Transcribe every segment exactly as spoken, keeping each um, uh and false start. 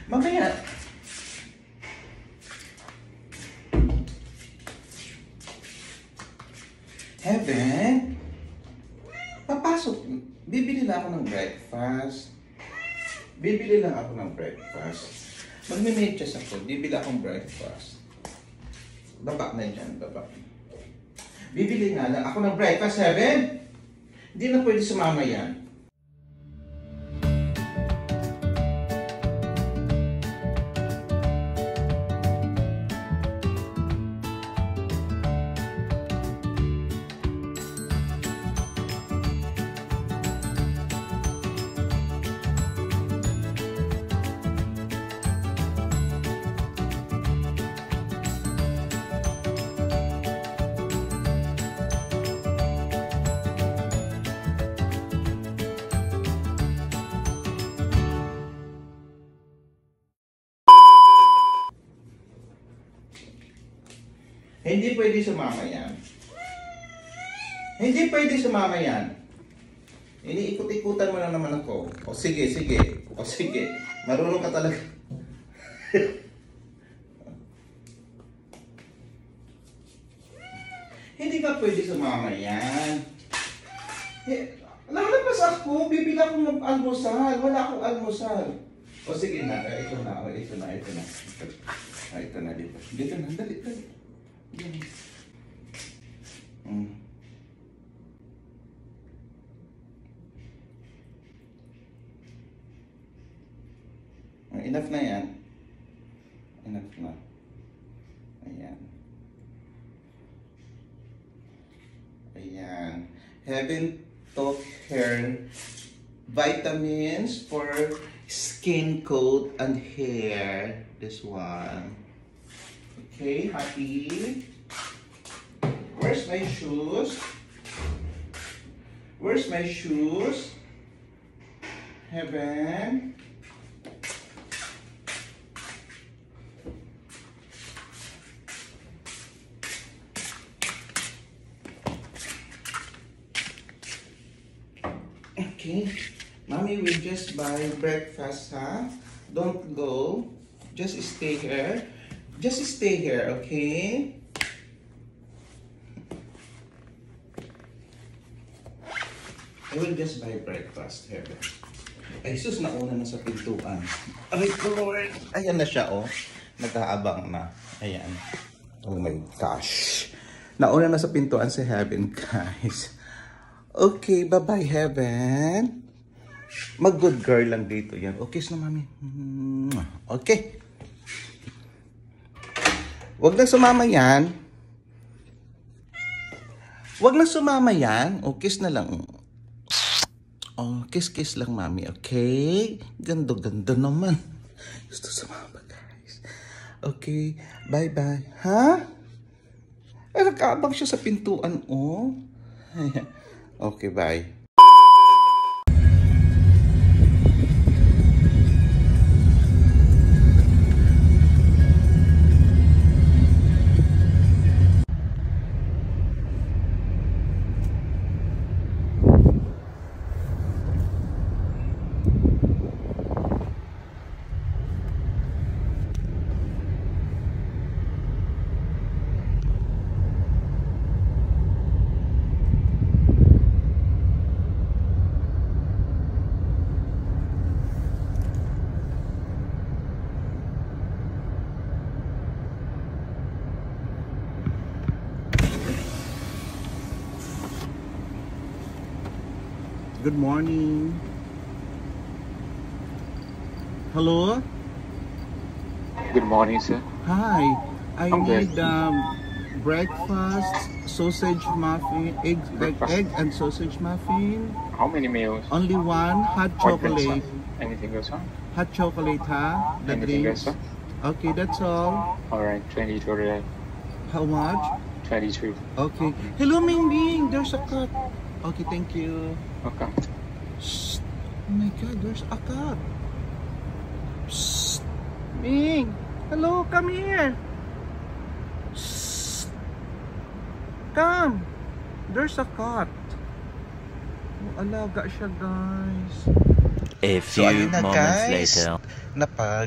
Mamaya. Heaven? Papasok. Bibili lang ako ng breakfast. Bibili lang ako ng breakfast. Magme-medyas ako. Bibili akong breakfast. Baba na dyan. Baba. Bibili nga lang ako ng breakfast, Heaven. Hindi na pwede sumama yan. Hindi pwede sumama yan. Hindi pwede sumama yan. Iniikot-ikutan mo na naman ako. O sige, sige. O sige. Marunong ka talaga. Hindi ka pwede sumama yan. Lalabas ako. Bibili akong almusal. Wala akong almusal. O sige na. Ito na. Ito na. Ito na. Ito na dito. Dito na. Dali, dali. Mm. Enough na yan. Enough na. Ayan. Ayan. Heaven took her vitamins for skin, coat, and hair. This one. Okay, happy. Where's my shoes? Where's my shoes? Heaven. Okay, Mommy will just buy breakfast, huh? Don't go. Just stay here. Just stay here, okay? I will just buy breakfast, Heaven. Ay, sus, nauna na sa pintuan. Aray ko, Lord. Ayan na siya, oh. Nag-aabang na. Ayan. Oh my gosh. Nauna na sa pintuan si Heaven, guys. Okay, bye-bye, Heaven. Mag-good girl lang dito yan. Okay, na, Mami. Okay. Huwag na sumama yan. Huwag na sumama yan. O, kiss na lang. Oh, kiss-kiss lang, Mami. Okay? Ganda-ganda naman. Gusto sumama, guys. Okay. Bye-bye. Ha? Eh, nagkaabang siya sa pintuan, oh. Okay, bye. Good morning. Hello? Good morning, sir. Hi. I I'm need good. um, breakfast, sausage muffin, egg, egg, egg and sausage muffin. How many meals? Only one. Hot What drinks, chocolate. sir? Anything else, sir? Hot chocolate, huh? The Anything drinks. else, sir? Okay, that's all. Alright, twenty-two today. How much? twenty-two. Okay. Hello, Ming Ming. There's a cat. Okay, thank you. Okay. Shh. Oh my God, there's a cat. Shh. Ming. Hello, come here. Shh. Come. There's a cat. Oh, alaga siya, guys. A few so, na, moments guys, later. Napag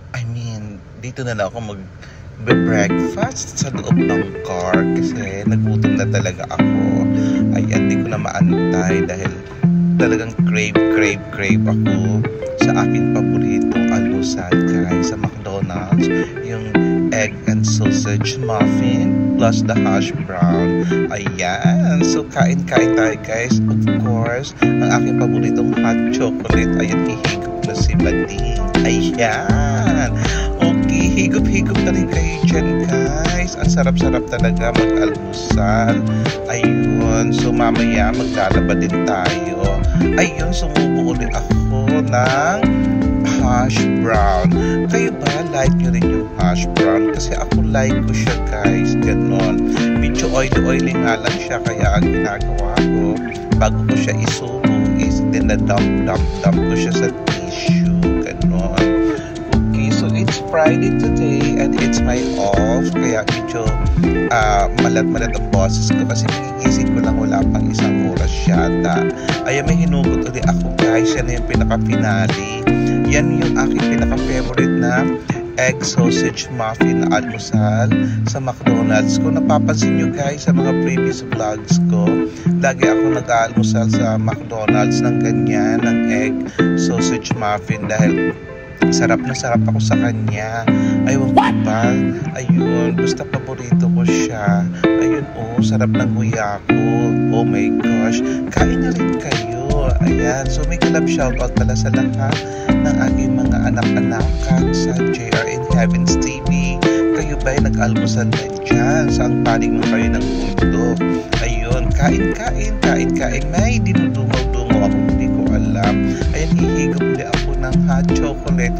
I mean, dito na lang ako mag-breakfast sa loob ng car kasi nagutom na talaga ako. Ayan, di ko na maantay dahil talagang crave, crave, crave ako sa aking paboritong almusal guys sa McDonald's. Yung egg and sausage muffin plus the hash brown. Ayan. So, kain-kain tayo guys. Of course, ang aking paboritong hot chocolate. Ayan, hihigop na si Bading. Ayan. Okay, higop-higop na rin kayo dyan guys. Ang sarap-sarap talaga mag-almusal. Ayun. So, mamaya maglalaba din tayo. Ayun, sumubo ulit ako ng hash brown. Kayo ba like nyo rin yung hash brown? Kasi ako like ko siya guys, ganon. Medyo oily-oily nga lang siya, kaya ang ginagawa ko bago ko siya isubo is dinadump-dump-dump ko siya sa tissue, ganon. Okay, so it's Friday today and it's my off, kaya medyo uh, malat-malat ang boses ko kasi nagigising ko lang, wala pang isang oras yata. Ay, may hinugot ulit ako guys, yan na yung pinaka-finale. Yan yung aking pinaka-favorite na egg sausage muffin na almusal sa McDonald's. Kung napapansin nyo guys sa mga previous vlogs ko, lagi ako nag-aalmusal sa McDonald's ng ganyan, ng egg sausage muffin dahil sarap na sarap ako sa kanya. Ayun ko ba? Ayun, basta paborito ko siya. Ayun, oh, sarap ng huya ko. Oh my gosh, kain na rin kayo. Ayan, so may kalab shoutout pala sa lahat ng aking mga anak-anakan sa J R in Heavens T V. Kayo ba'y nag-almusal na dyan? Saan panig mo kayo ng mundo? Ayun, kain-kain, kain-kain. May dinudungaw-dungaw ako, hindi ko alam. Ayan, hihigop ulit ako ng hot chocolate.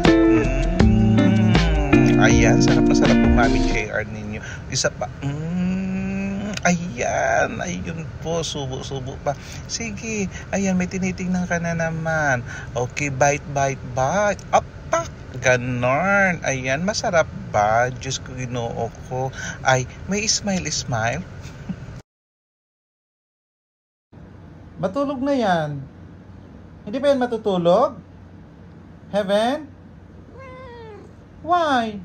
Mmm, ayan, sarap na sarap po Mami J R ninyo. Isa pa, mmm, ayan, ayun po, subo-subo pa. Sige, ayan, may tinitingnan ka na naman. Okay, bite, bite, bite. Apak, ganon. Ayan, masarap ba? Diyos ko, ginoo ko. Ay, may smile, smile. Matulog na yan. Hindi ba yan matutulog? Heaven? Why?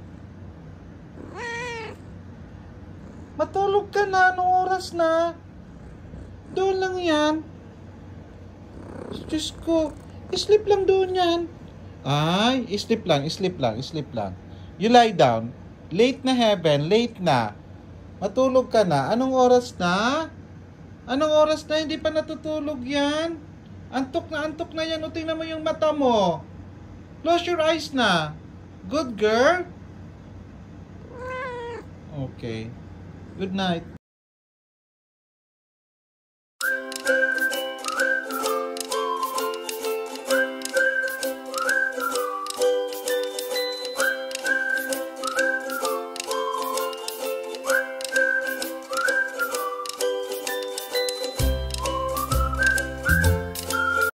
Matulog ka na. Anong oras na? Doon lang yan. Diyos ko. Sleep lang doon yan. Ay, sleep lang, sleep lang, sleep lang. You lie down. Late na Heaven, late na. Matulog ka na. Anong oras na? Anong oras na? Hindi pa natutulog yan. Antok na antok na yan. O, tingnan mo yung mata mo. Close your eyes na. Good girl. Okay. Good night.